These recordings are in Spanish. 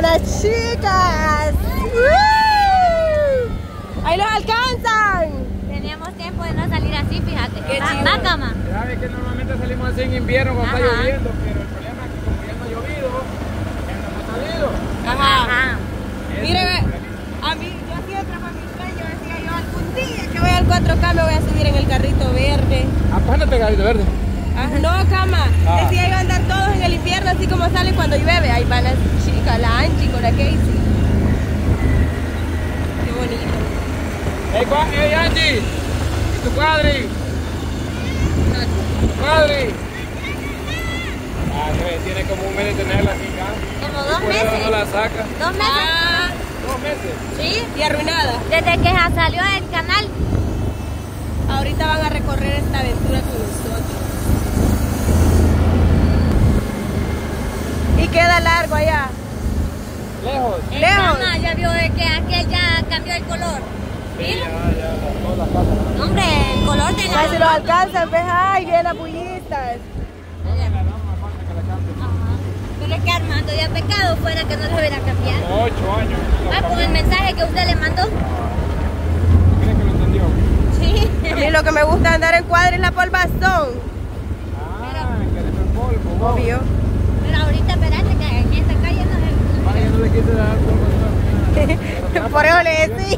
con las chicas. ¡Ahí los alcanzan! Teníamos tiempo de no salir así, fíjate. Qué chido. Va, cama. Sabes que normalmente salimos así en invierno cuando está lloviendo, pero el problema es que como ya no ha llovido, ya no hemos salido. Ajá. Ese Mire, es el problema. a mí, yo siempre para mi sueño decía yo, algún día que voy al 4K me voy a subir en el carrito verde. Ah, pues no te carrito verde. Ah, no, cama. Ah. Decía yo andar todos en el invierno así como salen cuando llueve. Ahí van las chicas, la Angie con la Casey. Qué bonito. Hey Angie, ¿y tu padre? ¿Tu padre? Ah, tiene como un mes de tenerla así acá. Como 2 Por eso meses. no la saca. 2 meses. Ah, 2 meses. Sí. y arruinada. Desde que salió del canal. Ahorita van a recorrer esta aventura con nosotros. Y queda largo allá. Lejos. El Lejos. cama ya vio de que aquel ya cambió el color. Sí, Mira. ya, todas las casas. No, hombre, el color de Ay, si los alcanzan, ves, ay, bien apullistas. Ajá. Pero es que Armando ya pecado fuera que no se hubiera cambiado. 8 años. Ah, con el mensaje que usted le mandó. ¿Crees que lo entendió? Sí. A mí lo que me gusta andar en cuadra es la polvazón. Ah, que eres el polvo. vos. Obvio. Pero ahorita espérate que en esta calle no se... Vaya, no le quise dar polvo. Por eso le decía.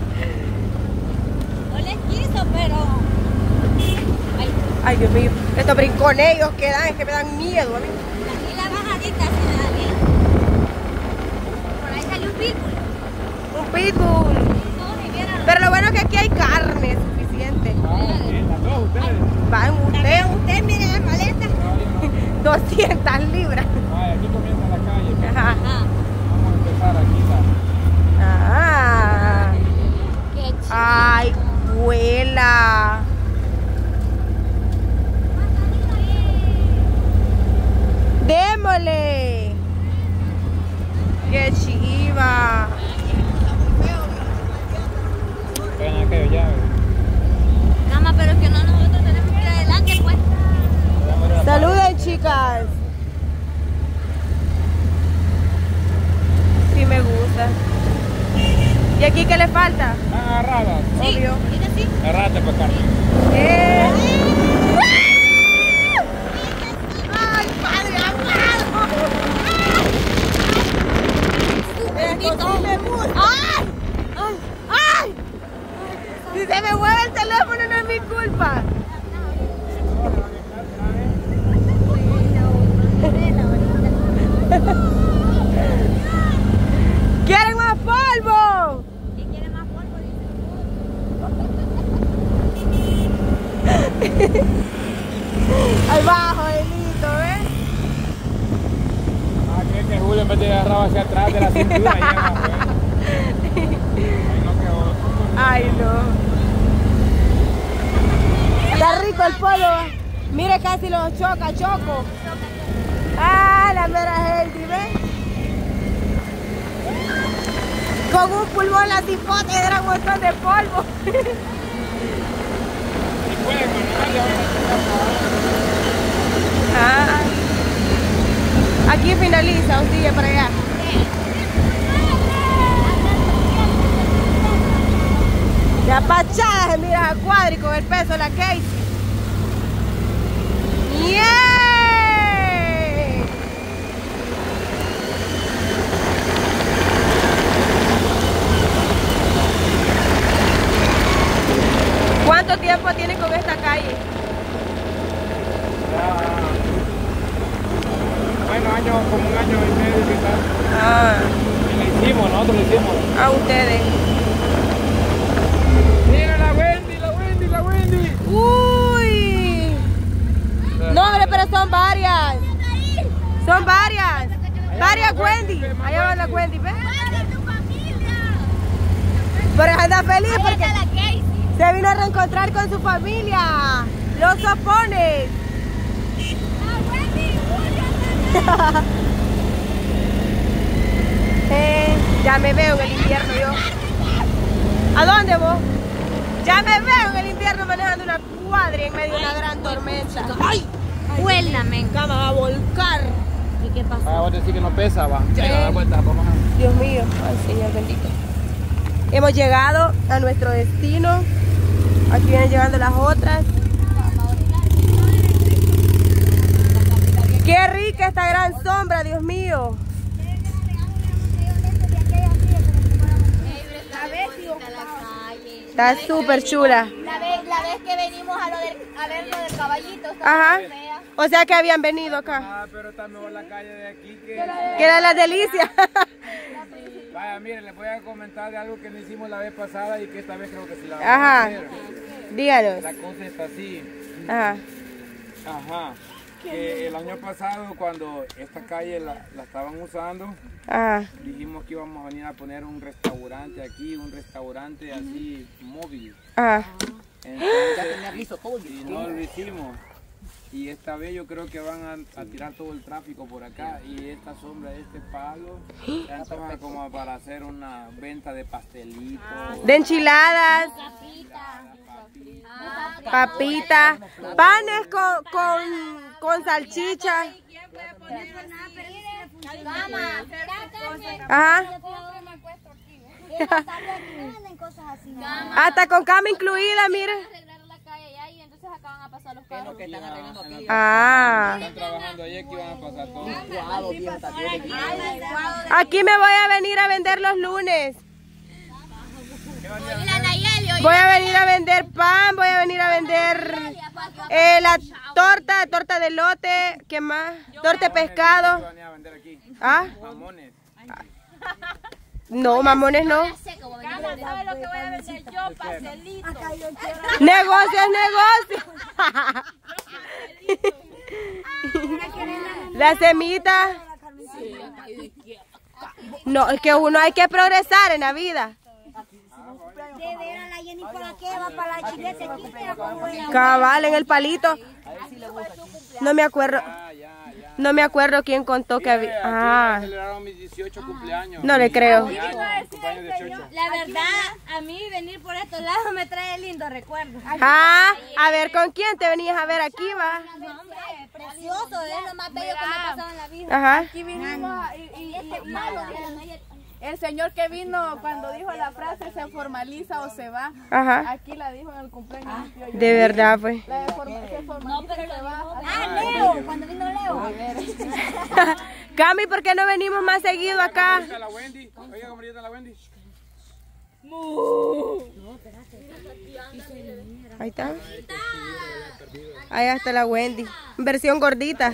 No les quiso, pero... Ay, Ay, Dios mío, estos brinconellos que dan, es que me dan miedo a mí. aquí la bajadita se me da bien. Por ahí salió un pitbull. Un pitbull. No, si vieran. Pero lo bueno es que aquí hay carne suficiente. Ah, bien, las dos ustedes. Van ustedes Usted mire la maleta. 200 libras. Vaya, aquí comienza la calle. pues. Ajá. Ajá. Vamos a empezar aquí. Ah. Qué chido. Ay, vuela. Démosle. Qué chiva. Ven aquello ya. Nada, pero es que no, nosotros tenemos que ir adelante, pues. Saluden, chicas. Sí me gusta. ¿Y aquí qué le falta? ¿Están agarradas? Sí, Obvio. diga sí. Agarrate, pues, Carmen. ¡Ay, padre amado! Esto sí me gusta. ¡Ay! ¡Ay! ¡Ay! Si se me mueve el teléfono no es mi culpa. ¿Quieren más polvo? ¿Quién quiere más polvo? Ahí va, Joelito, ¿ves? Ah, creo que Julio en vez de agarrado hacia atrás de la cintura lleva, pues. Ahí no quedó. Ay, no. Está rico el polvo. Mire, casi los choca, choco. Ah, la mera healthy, ¿ves? Con un pulmón la tipote era un montón de polvo. Si pueden manejar, ya van a Ah. Aquí finaliza, un sigue para allá. Ya pachada se mira a Cuadri con el peso de la Casey. ¡Yeah! ¿Cuánto tiempo tiene con esta calle? Bueno, como un año y medio quizás. Ah, Y lo hicimos, nosotros lo hicimos. a ustedes. Mira la Wendy. ¡Uy! No, hombre, pero son varias. Son varias. Varias Wendy. Allá va la Wendy, ¿ves? Pero anda feliz porque se vino a reencontrar con su familia. Los sopones. Ya me veo en el invierno yo. ¿A dónde vos? Ya me veo en el invierno manejando una cuadra en medio de una gran tormenta. ¡Ay! Huélame. Cama va a volcar. ¿Y qué pasó? Ah, vos decís que no pesa, va. Ya, da vuelta, vamos a... Dios mío, ay Señor bendito. Hemos llegado a nuestro destino. Aquí vienen llegando las otras. Qué rica esta gran sombra, Dios mío. Está súper chula. La vez que venimos a ver lo del caballito. Ajá. O sea que habían venido acá. Ah, pero está mejor la calle de aquí que... Que era la delicia. Vaya, miren, les voy a comentar de algo que no hicimos la vez pasada y que esta vez creo que sí la vamos Ajá. a hacer. Díganos. La cosa está así. Ajá. Ajá. Que el año pasado cuando esta calle la estaban usando, Ajá. dijimos que íbamos a venir a poner un restaurante aquí, un restaurante así móvil. Ajá. Entonces, y no lo hicimos. Y esta vez yo creo que van a tirar todo el tráfico por acá y esta sombra de este palo ya antoja como para hacer una venta de pastelitos. De enchiladas, papitas, panes con salchicha. Ajá. Hasta con cama incluida, mira. Ah. Están trabajando ahí, aquí van a pasar todo. Aquí me voy a venir a vender los lunes. Voy a venir a vender pan, voy a venir a vender la torta de elote, ¿qué más? Torta de pescado. ¿Ah? Mamones. No, mamones no. ¿Sabes lo que voy a vender yo? Pastelito. Negocio es negocio. La semita. No, es que uno hay que progresar en la vida. De veras, la Jenny, ¿para qué va para la chileta? Cabal, en el palito. No me acuerdo. No me acuerdo quién contó que había. Ah. Celebraron mis 18 cumpleaños. No le creo. La verdad, a mí venir por estos lados me trae lindo recuerdo. Ah, a ver, ¿con quién te venías a ver aquí, va? No, hombre, precioso, es lo más bello que me ha pasado en la vida. Ajá. Aquí vinimos el señor que vino cuando dijo la frase se formaliza o se va. Ajá. Aquí la dijo en el cumpleaños. De verdad, pues. La de se formaliza se va. Ah, Leo, cuando vino Leo. Cami, ¿por qué no venimos más seguido acá? La Wendy. Oiga, ¿cómo está la Wendy? Ahí está. Ahí está la Wendy. Versión gordita.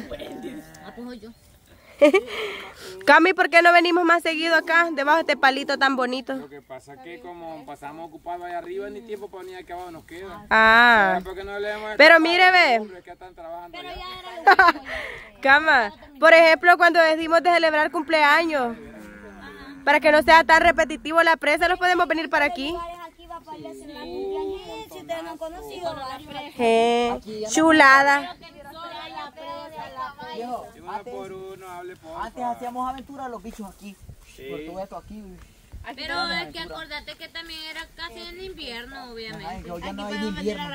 Cami, ¿por qué no venimos más seguido acá? Debajo de este palito tan bonito. Lo que pasa es que como pasamos ocupados allá arriba, ni tiempo para venir aquí abajo nos queda. Ah. ¿Por qué no le hemos Pero escapado mire, a los ve. hombres que están trabajando allá? Cama, por ejemplo, cuando decidimos de celebrar cumpleaños, para que no sea tan repetitivo la presa, ¿nos podemos venir para aquí? Aquí va para allá a hacer la cumpleaños. Si ustedes no han conocido, Chulada. Y uno por uno, hable por Antes hacíamos aventuras los bichos aquí. Por todo esto aquí. Pero es que acordate que también era casi en invierno, obviamente. Ay, ya no hay ni invierno.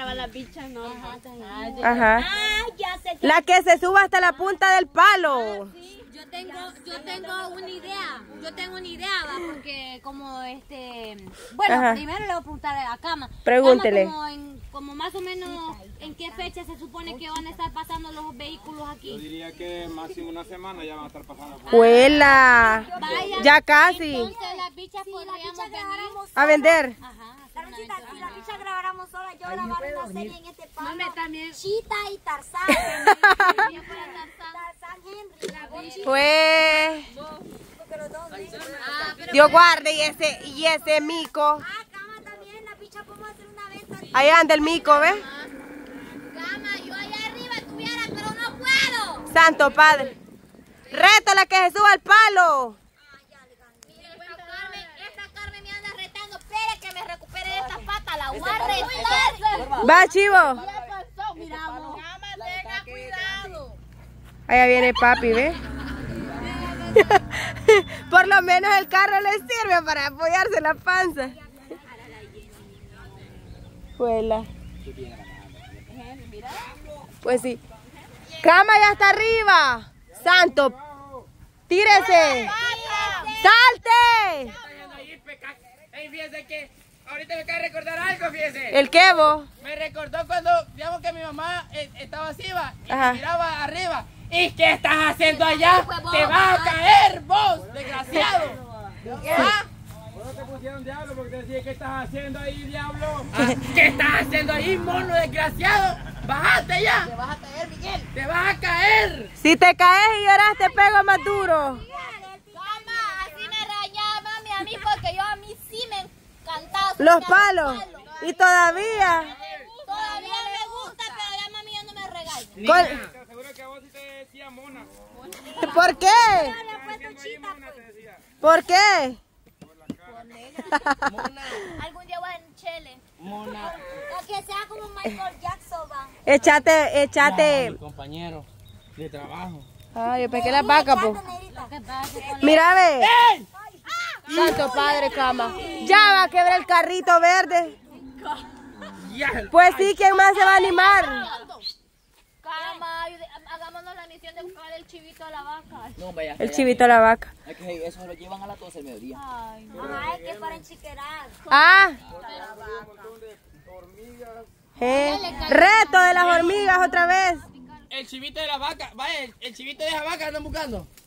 Ajá. ya sé La que se suba hasta la punta del palo. Yo tengo una idea. Yo tengo una idea, va, porque como bueno, Ajá. primero le voy a preguntar a Cama. Pregúntele. Cama, como más o menos en qué fecha se supone que van a estar pasando los vehículos Yo aquí. diría que máximo una semana ya van a estar pasando. Huela. Vaya, Ya casi. entonces las bichas podríamos venir. A vender. Ajá. Carmencita, si la bicha grabáramos sola, yo grabaré una serie en este palo. También. Chita y Tarzán. Tarzán Henry. Pues. Dios guarde y ese mico. Ah, Cama también, la bicha podemos hacer una venta. Ahí anda el mico, ¿ves? Cama, yo allá arriba estuviera, pero no puedo. Santo Padre. Reto a la que se suba al palo. Esta Carmen me anda retando. Espere que me recupere esta pata, la voy a retar. Va, chivo. Tenga cuidado. Allá viene papi, ¿ves? Por lo menos el carro le sirve para apoyarse la panza. Huela. Pues sí. Cama ya está arriba. Santo ¡Tírese! ¡Salte! Ey, fíjese que ahorita me acaba de recordar algo, fíjese. ¿El qué, vos? Me recordó cuando, digamos que mi mamá estaba así, va, y Ajá. miraba arriba. ¿Y qué estás haciendo allá? ¡Te vas a caer, vos, desgraciado! ¿Ah? No te pusieron diablo porque te decía, ¿qué estás haciendo ahí, diablo? ¿Qué estás haciendo ahí, mono desgraciado? ¡Bájate ya! Te vas a caer, Miguel. ¡Te vas a caer! Si te caes y lloras, te pego más duro. Mamá, así me rayaba mami a mí porque yo a mí sí me encantaba. Los palos. Y todavía. Todavía me gusta, pero ya mami ya no me regaña. Con- Te aseguro que a vos sí te decía mona. ¿Por qué? ¿Por qué? Algún día voy en Chile. Mona. O que sea como Michael Jackson, va. Échate. Compañero de trabajo. Ay, yo pesqué las vacas, pues. Mira, ve. Santo Padre, cama. Ya va a quebrar el carrito verde. Pues sí, ¿quién más se va a animar? Cama, hagámonos la misión de buscar el chivito a la vaca. No, vaya. El chivito a la vaca. Es que eso lo llevan a las 12 del mediodía. Ajá, es que para enchiquerar. Ah. Reto de las hormigas otra vez. El chivito de la vaca, vaya, el chivito de esa vaca andan buscando.